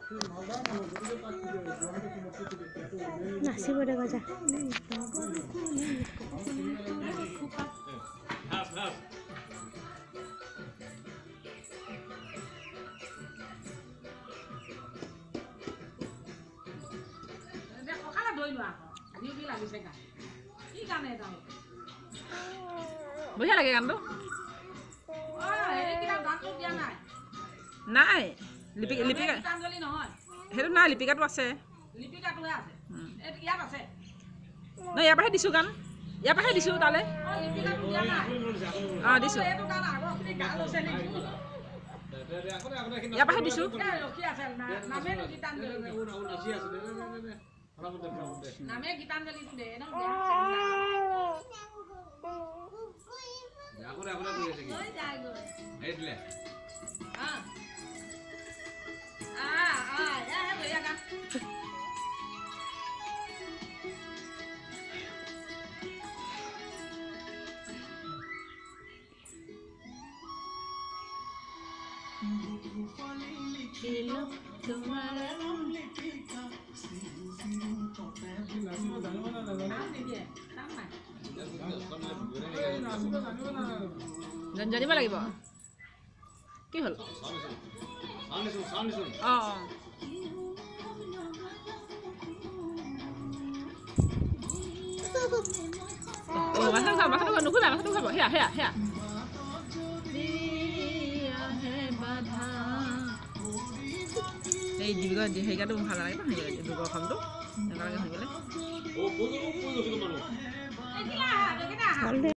নাচিব দে গজা বঢ়িয়া লাগে গানটো নাই লিপিকা সেইটো নাই লিপিকাটো আছে নহয় ইয়াৰ পৰাহে দিছোঁ গান ইয়াৰ পৰাহে দিছোঁ তালৈ অঁ দিছোঁ ইয়াৰ পৰাহে দিছোঁ নামে গীতাঞ্জলি জানিব লাগিব কি হ'ল অঁ অঁ মাথাটো নুখুবা মাথাটো খাব সেয়া সেয়া সেয়া এই ডিব্ৰুগড় হেৰিকাটো ভাল নালাগে ন ডিব্ৰুগড় অসমটো এনেকুৱাকৈ শুনিবলৈ